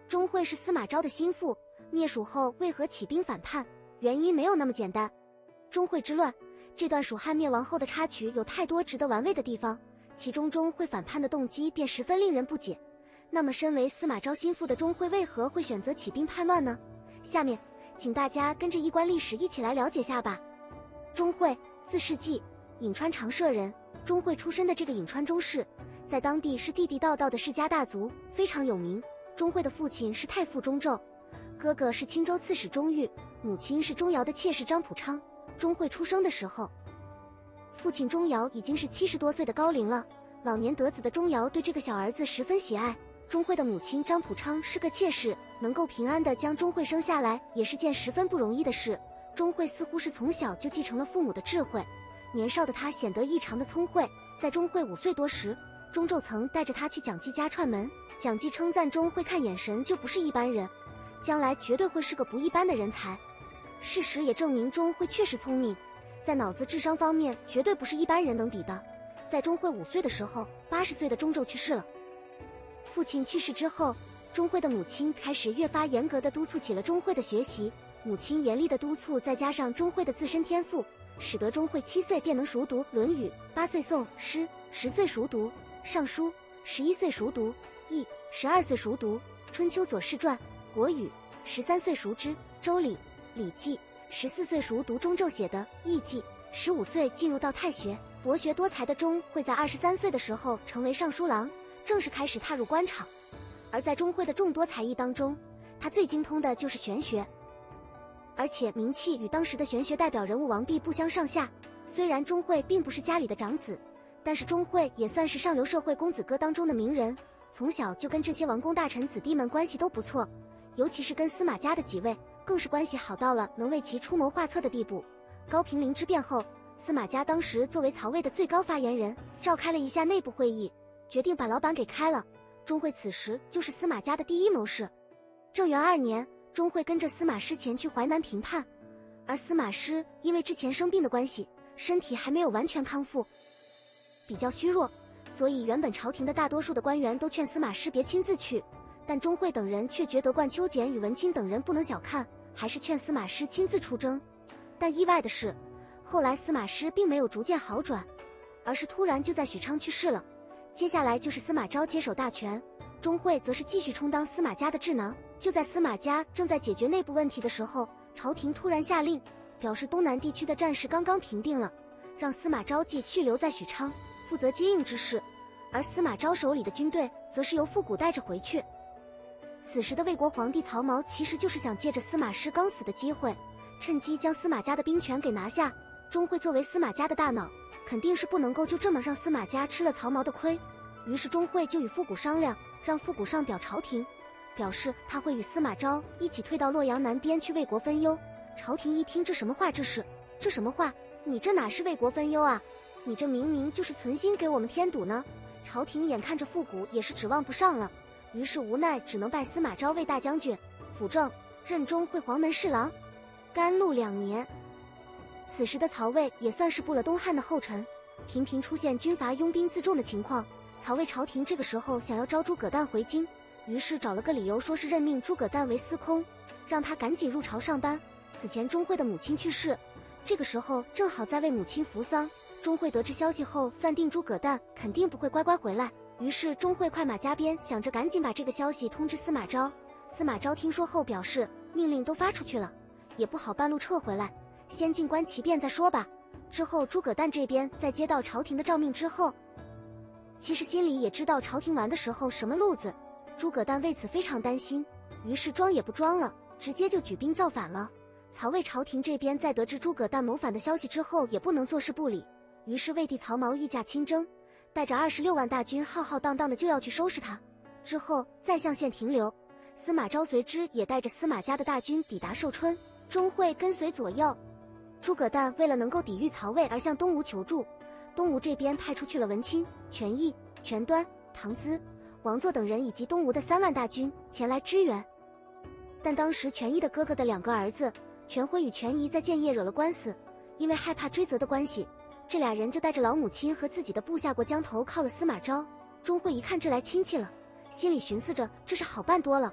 钟会是司马昭的心腹，灭蜀后为何起兵反叛？原因没有那么简单。钟会之乱这段蜀汉灭亡后的插曲有太多值得玩味的地方，其中钟会反叛的动机便十分令人不解。那么身为司马昭心腹的钟会为何会选择起兵叛乱呢？下面请大家跟着一关历史一起来了解下吧。钟会，字世纪，颍川长社人。钟会出身的这个颍川钟氏，在当地是地地道道的世家大族，非常有名。钟会的父亲是太傅钟胄，哥哥是青州刺史钟毓，母亲是钟繇的妾室张普昌。钟会出生的时候，父亲钟繇已经是70多岁的高龄了。老年得子的钟繇对这个小儿子十分喜爱。钟会的母亲张普昌是个妾室，能够平安地将钟会生下来，也是件十分不容易的事。钟会似乎是从小就继承了父母的智慧，年少的他显得异常的聪慧。在钟会5岁多时，钟胄曾带着他去蒋济家串门，蒋济称赞钟会看眼神就不是一般人，将来绝对会是个不一般的人才。事实也证明钟会确实聪明，在脑子智商方面绝对不是一般人能比的。在钟会5岁的时候，80岁的钟胄去世了。父亲去世之后，钟会的母亲开始越发严格地督促起了钟会的学习。母亲严厉的督促，再加上钟会的自身天赋，使得钟会7岁便能熟读《论语》，8岁诵诗，10岁熟读《尚书》，11岁熟读《易》，12岁熟读《春秋左氏传》《国语》，13岁熟知《周礼》《礼记》，14岁熟读钟胄写的《易记》，15岁进入到太学。博学多才的钟会在23岁的时候成为尚书郎，正式开始踏入官场。而在钟会的众多才艺当中，他最精通的就是玄学，而且名气与当时的玄学代表人物王弼不相上下。虽然钟会并不是家里的长子，但是钟会也算是上流社会公子哥当中的名人，从小就跟这些王公大臣子弟们关系都不错，尤其是跟司马家的几位更是关系好到了能为其出谋划策的地步。高平陵之变后，司马家当时作为曹魏的最高发言人，召开了一下内部会议，决定把老板给开了。钟会此时就是司马家的第一谋士。正元2年，钟会跟着司马师前去淮南平叛，而司马师因为之前生病的关系，身体还没有完全康复，比较虚弱，所以原本朝廷的大多数的官员都劝司马师别亲自去，但钟会等人却觉得冠秋俭与文钦等人不能小看，还是劝司马师亲自出征。但意外的是，后来司马师并没有逐渐好转，而是突然就在许昌去世了。接下来就是司马昭接手大权，钟会则是继续充当司马家的智囊。就在司马家正在解决内部问题的时候，朝廷突然下令，表示东南地区的战事刚刚平定了，让司马昭继续留在许昌，负责接应之事，而司马昭手里的军队则是由复古带着回去。此时的魏国皇帝曹髦其实就是想借着司马师刚死的机会，趁机将司马家的兵权给拿下。钟会作为司马家的大脑，肯定是不能够就这么让司马家吃了曹髦的亏，于是钟会就与复古商量，让复古上表朝廷，表示他会与司马昭一起退到洛阳南边去为国分忧。朝廷一听，这什么话？这什么话？你这哪是为国分忧啊？你这明明就是存心给我们添堵呢！朝廷眼看着复古也是指望不上了，于是无奈只能拜司马昭为大将军、辅政，任钟会黄门侍郎，甘露2年。此时的曹魏也算是步了东汉的后尘，频频出现军阀拥兵自重的情况。曹魏朝廷这个时候想要招诸葛诞回京，于是找了个理由，说是任命诸葛诞为司空，让他赶紧入朝上班。此前钟会的母亲去世，这个时候正好在为母亲扶丧。钟会得知消息后，算定诸葛诞肯定不会乖乖回来，于是钟会快马加鞭，想着赶紧把这个消息通知司马昭。司马昭听说后表示，命令都发出去了，也不好半路撤回来，先静观其变再说吧。之后诸葛诞这边在接到朝廷的诏命之后，其实心里也知道朝廷玩的时候什么路子，诸葛诞为此非常担心，于是装也不装了，直接就举兵造反了。曹魏朝廷这边在得知诸葛诞谋反的消息之后，也不能坐视不理，于是魏帝曹髦御驾亲征，带着26万大军浩浩荡荡的就要去收拾他。之后在象县停留，司马昭随之也带着司马家的大军抵达寿春，钟会跟随左右。诸葛诞为了能够抵御曹魏而向东吴求助，东吴这边派出去了文钦、权益、权端、唐咨、王座等人以及东吴的3万大军前来支援。但当时权益的哥哥的2个儿子权辉与权宜在建业惹了官司，因为害怕追责的关系，这俩人就带着老母亲和自己的部下过江头，靠了司马昭。钟会一看这来亲戚了，心里寻思着这是好办多了，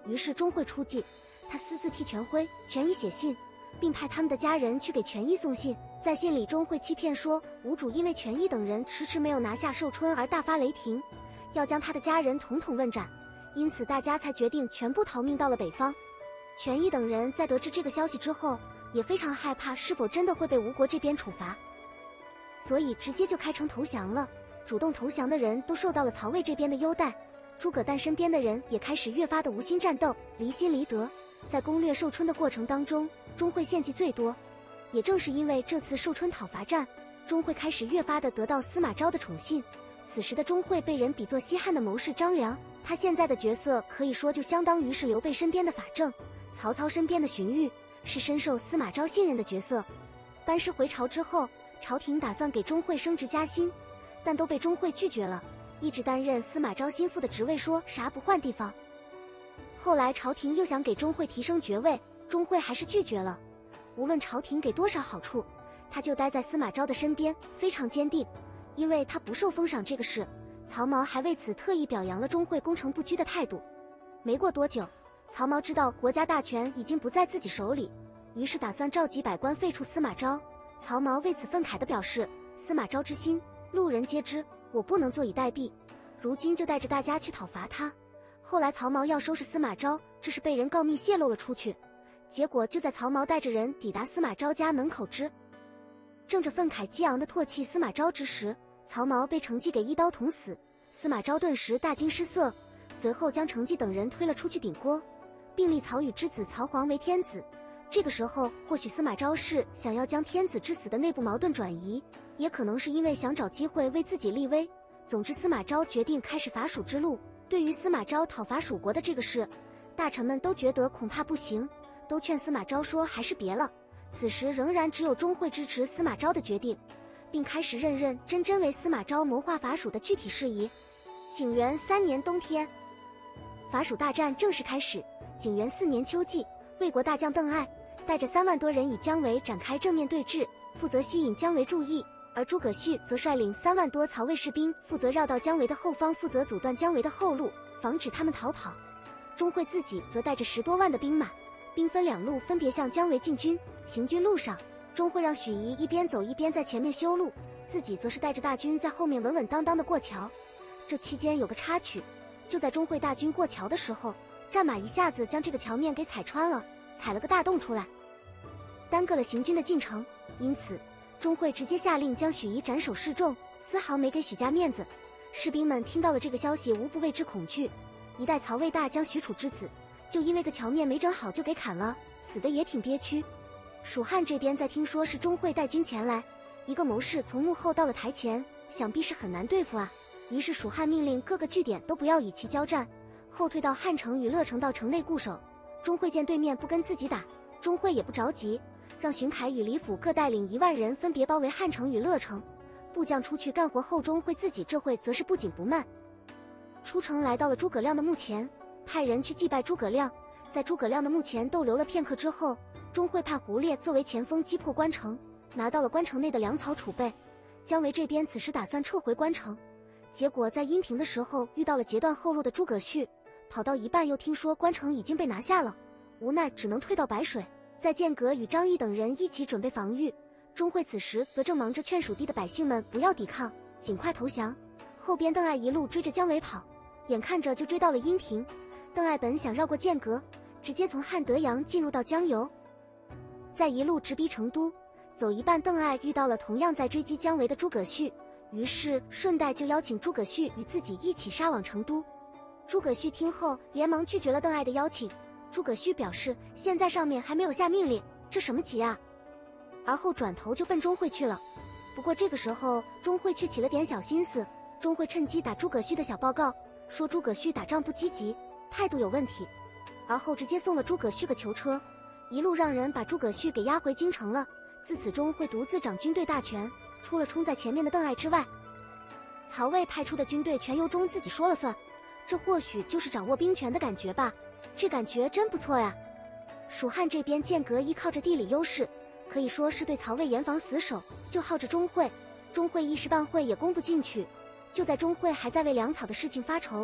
于是钟会出计，他私自替全辉、全一写信，并派他们的家人去给全一送信。在信里，钟会欺骗说吴主因为全一等人迟迟没有拿下寿春而大发雷霆，要将他的家人统统问斩，因此大家才决定全部逃命到了北方。全一等人在得知这个消息之后，也非常害怕是否真的会被吴国这边处罚，所以直接就开城投降了。主动投降的人都受到了曹魏这边的优待，诸葛诞身边的人也开始越发的无心战斗，离心离德。在攻略寿春的过程当中，钟会献计最多。也正是因为这次寿春讨伐战，钟会开始越发的得到司马昭的宠信。此时的钟会被人比作西汉的谋士张良，他现在的角色可以说就相当于是刘备身边的法正，曹操身边的荀彧，是深受司马昭信任的角色。班师回朝之后，朝廷打算给钟会升职加薪，但都被钟会拒绝了，一直担任司马昭心腹的职位，说啥不换地方。后来朝廷又想给钟会提升爵位，钟会还是拒绝了。无论朝廷给多少好处，他就待在司马昭的身边，非常坚定。因为他不受封赏这个事，曹髦还为此特意表扬了钟会攻城不居的态度。没过多久，曹髦知道国家大权已经不在自己手里，于是打算召集百官废除司马昭。曹髦为此愤慨地表示：司马昭之心，路人皆知，我不能坐以待毙，如今就带着大家去讨伐他。后来曹髦要收拾司马昭，这是被人告密泄露了出去，结果就在曹髦带着人抵达司马昭家门口正着愤慨激昂地唾弃司马昭之时，曹髦被程济给一刀捅死。司马昭顿时大惊失色，随后将程济等人推了出去顶锅，并立曹宇之子曹黄为天子。这个时候，或许司马昭是想要将天子之死的内部矛盾转移，也可能是因为想找机会为自己立威。总之，司马昭决定开始伐蜀之路。对于司马昭讨伐蜀国的这个事，大臣们都觉得恐怕不行，都劝司马昭说还是别了。此时仍然只有钟会支持司马昭的决定，并开始认认真真为司马昭谋划伐蜀的具体事宜。景元3年冬天，伐蜀大战正式开始。景元4年秋季，魏国大将邓艾带着3万多人与姜维展开正面对峙，负责吸引姜维注意，而诸葛绪则率领3万多曹魏士兵，负责绕到姜维的后方，负责阻断姜维的后路，防止他们逃跑。钟会自己则带着10多万的兵马，兵分2路，分别向姜维进军。行军路上，钟会让许仪一边走一边在前面修路，自己则是带着大军在后面稳稳当当的过桥。这期间有个插曲，就在钟会大军过桥的时候，战马一下子将这个桥面给踩穿了，踩了个大洞出来，耽搁了行军的进程。因此钟会直接下令将许仪斩首示众，丝毫没给许家面子。士兵们听到了这个消息，无不为之恐惧。一代曹魏大将许褚之子，就因为个桥面没整好就给砍了，死的也挺憋屈。蜀汉这边在听说是钟会带军前来，一个谋士从幕后到了台前，想必是很难对付啊。于是蜀汉命令各个据点都不要与其交战，后退到汉城与乐城到城内固守。钟会见对面不跟自己打，钟会也不着急，让荀凯与李府各带领1万人分别包围汉城与乐城，部将出去干活后，钟会自己这会则是不紧不慢，出城来到了诸葛亮的墓前，派人去祭拜诸葛亮。在诸葛亮的墓前逗留了片刻之后，钟会派胡烈作为前锋击破关城，拿到了关城内的粮草储备。姜维这边此时打算撤回关城，结果在阴平的时候遇到了截断后路的诸葛绪，跑到一半又听说关城已经被拿下了，无奈只能退到白水。在剑阁与张翼等人一起准备防御，钟会此时则正忙着劝蜀地的百姓们不要抵抗，尽快投降。后边邓艾一路追着姜维跑，眼看着就追到了阴平。邓艾本想绕过剑阁，直接从汉德阳进入到江油，在一路直逼成都。走一半，邓艾遇到了同样在追击姜维的诸葛绪，于是顺带就邀请诸葛绪与自己一起杀往成都。诸葛绪听后连忙拒绝了邓艾的邀请。诸葛绪表示现在上面还没有下命令，这什么急啊？而后转头就奔钟会去了。不过这个时候钟会却起了点小心思，钟会趁机打诸葛绪的小报告，说诸葛绪打仗不积极，态度有问题，而后直接送了诸葛绪个囚车，一路让人把诸葛绪给押回京城了。自此钟会独自掌军队大权，除了冲在前面的邓艾之外，曹魏派出的军队全由钟自己说了算，这或许就是掌握兵权的感觉吧，这感觉真不错呀。蜀汉这边剑阁依靠着地理优势，可以说是对曹魏严防死守，就耗着钟会一时半会也攻不进去。就在钟会还在为粮草的事情发愁，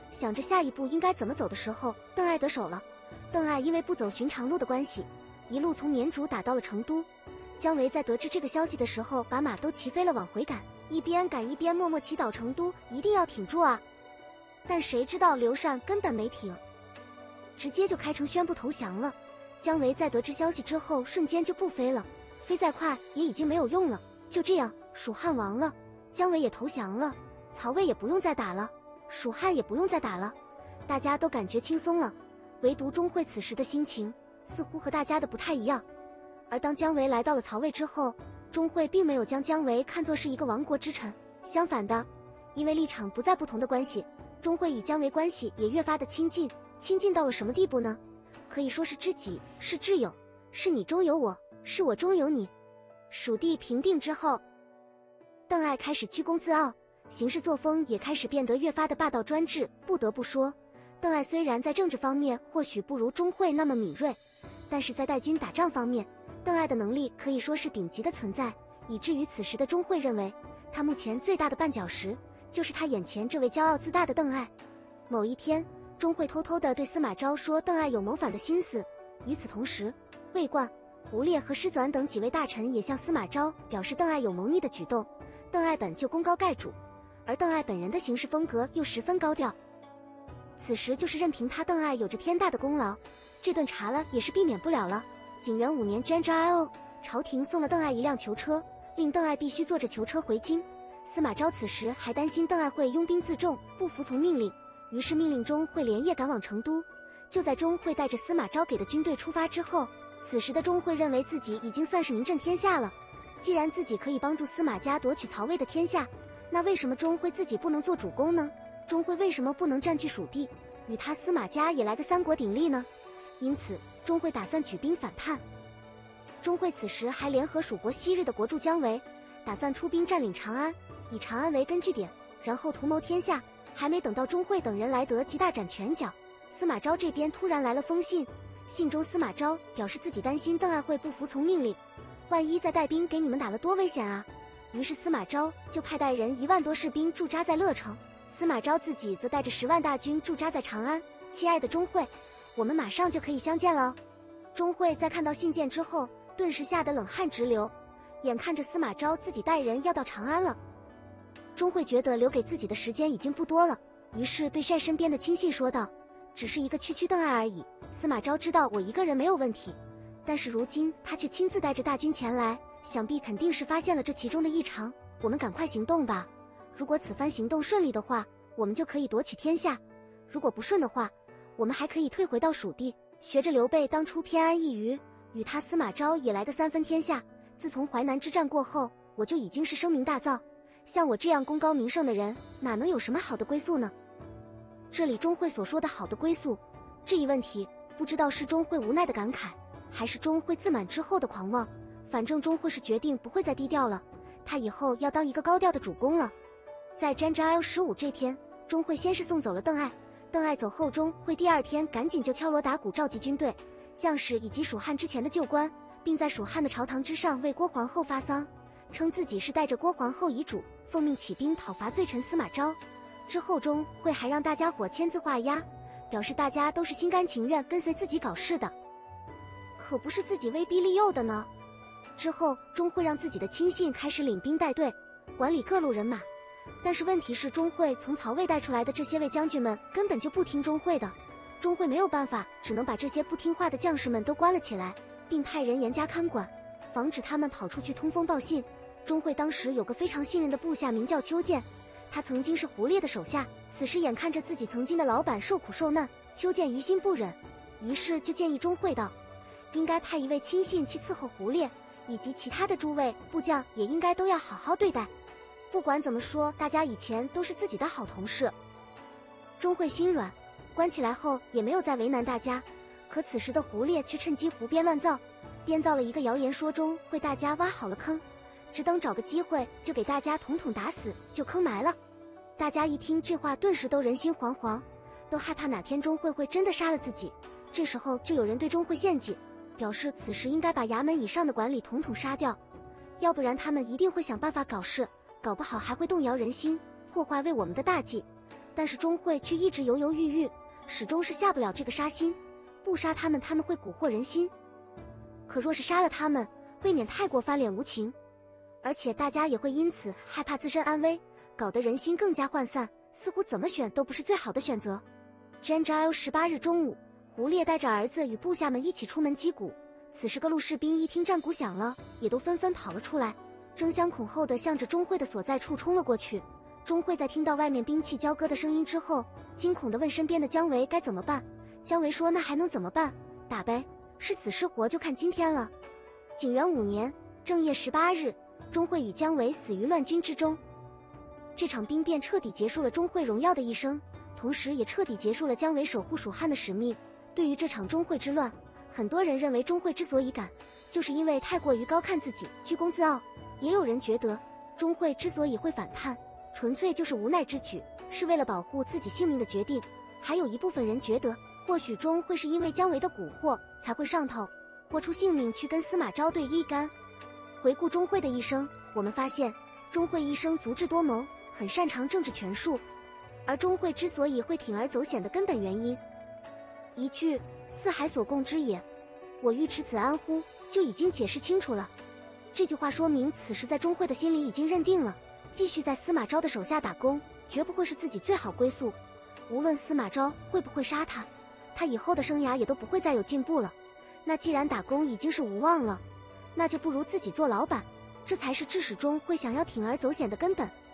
想着下一步应该怎么走的时候，邓艾得手了。邓艾因为不走寻常路的关系，一路从绵竹打到了成都。姜维在得知这个消息的时候，把马都骑飞了往回赶，一边赶一边默默祈祷成都一定要挺住啊。但谁知道刘禅根本没挺，直接就开城宣布投降了。姜维在得知消息之后，瞬间就不飞了，飞再快也已经没有用了。就这样，蜀汉亡了，姜维也投降了，曹魏也不用再打了，蜀汉也不用再打了，大家都感觉轻松了。唯独钟会此时的心情似乎和大家的不太一样。而当姜维来到了曹魏之后，钟会并没有将姜维看作是一个亡国之臣，相反的，因为立场不再不同的关系，钟会与姜维关系也越发的亲近。亲近到了什么地步呢？可以说是知己，是挚友，是你中有我，是我中有你。蜀地平定之后，邓艾开始居功自傲，行事作风也开始变得越发的霸道专制。不得不说，邓艾虽然在政治方面或许不如钟会那么敏锐，但是在带军打仗方面，邓艾的能力可以说是顶级的存在，以至于此时的钟会认为，他目前最大的绊脚石就是他眼前这位骄傲自大的邓艾。某一天，钟会偷偷地对司马昭说邓艾有谋反的心思。与此同时，魏冠、胡烈和师纂等几位大臣也向司马昭表示邓艾有谋逆的举动。邓艾本就功高盖主，而邓艾本人的行事风格又十分高调，此时就是任凭他邓艾有着天大的功劳，这顿茶了也是避免不了了。景元5年 Jan 朝廷送了邓艾一辆囚车，令邓艾必须坐着囚车回京。司马昭此时还担心邓艾会拥兵自重，不服从命令，于是命令钟会连夜赶往成都。就在钟会带着司马昭给的军队出发之后，此时的钟会认为自己已经算是名震天下了。既然自己可以帮助司马家夺取曹魏的天下，那为什么钟会自己不能做主公呢？钟会为什么不能占据蜀地，与他司马家也来个三国鼎立呢？因此，钟会打算举兵反叛。钟会此时还联合蜀国昔日的国柱姜维，打算出兵占领长安，以长安为根据点，然后图谋天下。还没等到钟会等人来得及大展拳脚，司马昭这边突然来了封信。信中司马昭表示自己担心邓艾会不服从命令，万一再带兵给你们打了多危险啊！于是司马昭就派带人1万多士兵驻扎在乐城，司马昭自己则带着10万大军驻扎在长安。亲爱的钟会，我们马上就可以相见了。钟会在看到信件之后，顿时吓得冷汗直流，眼看着司马昭自己带人要到长安了。钟会觉得留给自己的时间已经不多了，于是对晒身边的亲信说道：“只是一个区区邓艾而已，司马昭知道我一个人没有问题，但是如今他却亲自带着大军前来，想必肯定是发现了这其中的异常。我们赶快行动吧！如果此番行动顺利的话，我们就可以夺取天下；如果不顺的话，我们还可以退回到蜀地，学着刘备当初偏安一隅，与他司马昭也来个3分天下。自从淮南之战过后，我就已经是声名大噪。像我这样功高名盛的人，哪能有什么好的归宿呢？”这里钟会所说的好的归宿，这一问题不知道是钟会无奈的感慨，还是钟会自满之后的狂妄。反正钟会是决定不会再低调了，他以后要当一个高调的主公了。在Jan 15这天，钟会先是送走了邓艾，邓艾走后，钟会第2天赶紧就敲锣打鼓召集军队、将士以及蜀汉之前的旧官，并在蜀汉的朝堂之上为郭皇后发丧，称自己是带着郭皇后遗嘱，奉命起兵讨伐罪臣司马昭。之后钟会还让大家伙签字画押，表示大家都是心甘情愿跟随自己搞事的，可不是自己威逼利诱的呢。之后钟会让自己的亲信开始领兵带队，管理各路人马。但是问题是，钟会从曹魏带出来的这些位将军们根本就不听钟会的，钟会没有办法，只能把这些不听话的将士们都关了起来，并派人严加看管，防止他们跑出去通风报信。钟会当时有个非常信任的部下，名叫邱建，他曾经是胡烈的手下，此时眼看着自己曾经的老板受苦受难，邱建于心不忍，于是就建议钟会道，应该派一位亲信去伺候胡烈，以及其他的诸位部将也应该都要好好对待。不管怎么说，大家以前都是自己的好同事。钟会心软，关起来后也没有再为难大家。可此时的胡烈却趁机胡编乱造，编造了一个谣言，说钟会大家挖好了坑，只等找个机会就给大家统统打死，就坑埋了。大家一听这话，顿时都人心惶惶，都害怕哪天钟会真的杀了自己。这时候就有人对钟会献计，表示此时应该把衙门以上的管理统统杀掉，要不然他们一定会想办法搞事，搞不好还会动摇人心，破坏为我们的大计。 但是钟会却一直犹犹豫豫，始终是下不了这个杀心。不杀他们，他们会蛊惑人心；可若是杀了他们，未免太过翻脸无情，而且大家也会因此害怕自身安危，搞得人心更加涣散，似乎怎么选都不是最好的选择。Janjal 18日中午，胡烈带着儿子与部下们一起出门击鼓。此时各路士兵一听战鼓响了，也都纷纷跑了出来，争相恐后地向着钟会的所在处冲了过去。钟会在听到外面兵器交割的声音之后，惊恐地问身边的姜维该怎么办。姜维说：“那还能怎么办？打呗，是死是活就看今天了。”景元5年正月18日，钟会与姜维死于乱军之中。这场兵变彻底结束了钟会荣耀的一生，同时也彻底结束了姜维守护蜀汉的使命。对于这场钟会之乱，很多人认为钟会之所以敢，就是因为太过于高看自己，居功自傲。也有人觉得钟会之所以会反叛，纯粹就是无奈之举，是为了保护自己性命的决定。还有一部分人觉得，或许钟会是因为姜维的蛊惑才会上头，豁出性命去跟司马昭对一干。回顾钟会的一生，我们发现钟会一生足智多谋，很擅长政治权术。而钟会之所以会铤而走险的根本原因，一句四海所共之也，我欲持此安乎，就已经解释清楚了。这句话说明此时在钟会的心里已经认定了，继续在司马昭的手下打工，绝不会是自己最好归宿。无论司马昭会不会杀他，他以后的生涯也都不会再有进步了。那既然打工已经是无望了，那就不如自己做老板，这才是至始终会想要铤而走险的根本。